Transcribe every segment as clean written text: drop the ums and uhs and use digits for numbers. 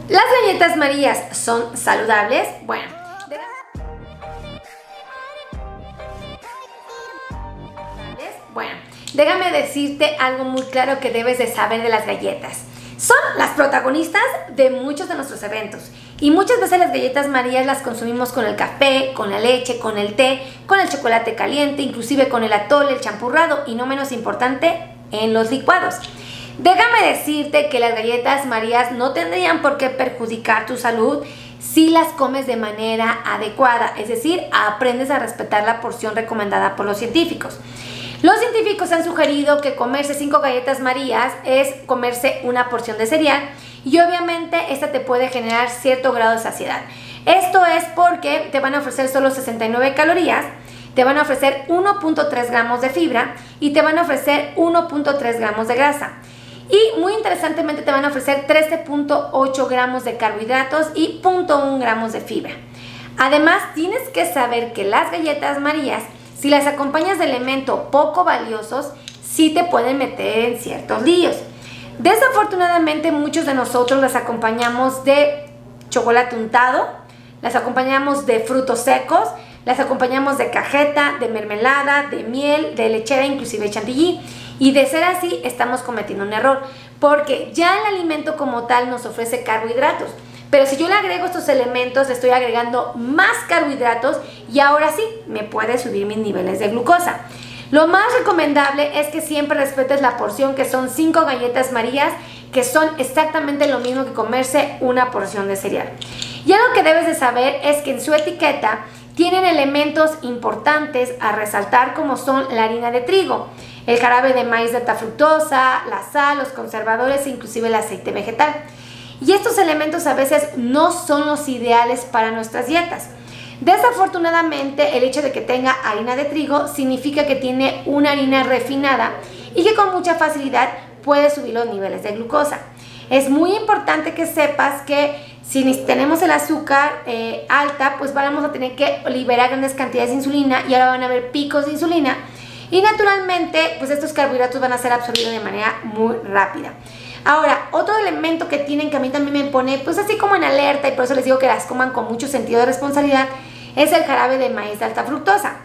¿Las galletas Marías son saludables? Bueno, déjame decirte algo muy claro que debes de saber de las galletas. Son las protagonistas de muchos de nuestros eventos y muchas veces las galletas Marías las consumimos con el café, con la leche, con el té, con el chocolate caliente, inclusive con el atole, el champurrado y no menos importante, en los licuados. Déjame decirte que las galletas Marías no tendrían por qué perjudicar tu salud si las comes de manera adecuada, es decir, aprendes a respetar la porción recomendada por los científicos. Los científicos han sugerido que comerse 5 galletas Marías es comerse una porción de cereal y obviamente esta te puede generar cierto grado de saciedad. Esto es porque te van a ofrecer solo 69 calorías, te van a ofrecer 1.3 gramos de fibra y te van a ofrecer 1.3 gramos de grasa. Y muy interesantemente te van a ofrecer 13.8 gramos de carbohidratos y 0.1 gramos de fibra. Además, tienes que saber que las galletas Marías, si las acompañas de elementos poco valiosos, sí te pueden meter en ciertos líos. Desafortunadamente, muchos de nosotros las acompañamos de chocolate untado, las acompañamos de frutos secos, las acompañamos de cajeta, de mermelada, de miel, de lechera, inclusive chantilly. Y de ser así, estamos cometiendo un error, porque ya el alimento como tal nos ofrece carbohidratos. Pero si yo le agrego estos elementos, le estoy agregando más carbohidratos y ahora sí, me puede subir mis niveles de glucosa. Lo más recomendable es que siempre respetes la porción, que son 5 galletas Marías, que son exactamente lo mismo que comerse una porción de cereal. Y algo que debes de saber es que en su etiqueta tienen elementos importantes a resaltar, como son la harina de trigo, el jarabe de maíz de alta fructosa, la sal, los conservadores e inclusive el aceite vegetal. Y estos elementos a veces no son los ideales para nuestras dietas. Desafortunadamente, el hecho de que tenga harina de trigo significa que tiene una harina refinada y que con mucha facilidad puede subir los niveles de glucosa. Es muy importante que sepas que si tenemos el azúcar alta, pues vamos a tener que liberar grandes cantidades de insulina y ahora van a haber picos de insulina y naturalmente pues estos carbohidratos van a ser absorbidos de manera muy rápida. Ahora, otro elemento que tienen que a mí también me pone pues así como en alerta y por eso les digo que las coman con mucho sentido de responsabilidad es el jarabe de maíz de alta fructosa.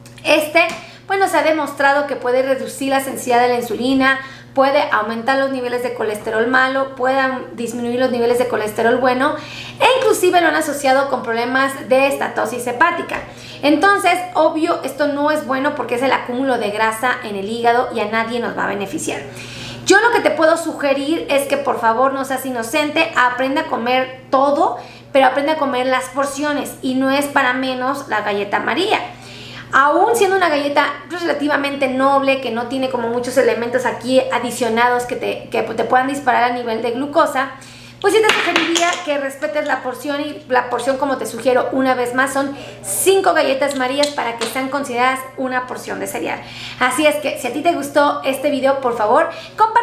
Bueno, se ha demostrado que puede reducir la sensibilidad de la insulina, puede aumentar los niveles de colesterol malo, puede disminuir los niveles de colesterol bueno e inclusive lo han asociado con problemas de estatosis hepática. Entonces, obvio, esto no es bueno porque es el acúmulo de grasa en el hígado y a nadie nos va a beneficiar. Yo lo que te puedo sugerir es que por favor no seas inocente, aprende a comer todo, pero aprende a comer las porciones y no es para menos la galleta María. Aún siendo una galleta relativamente noble, que no tiene como muchos elementos aquí adicionados que te puedan disparar a nivel de glucosa, pues sí te sugeriría que respetes la porción y la porción, como te sugiero una vez más, son 5 galletas Marías para que sean consideradas una porción de cereal. Así es que si a ti te gustó este video, por favor, comparte.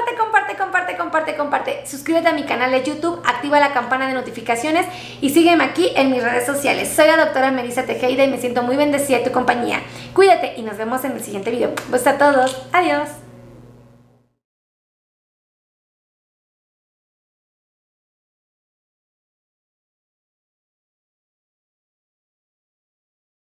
Suscríbete a mi canal de YouTube, activa la campana de notificaciones y sígueme aquí en mis redes sociales. Soy la doctora Melissa Tejeda y me siento muy bendecida de tu compañía. Cuídate y nos vemos en el siguiente video. Besos a todos. Adiós.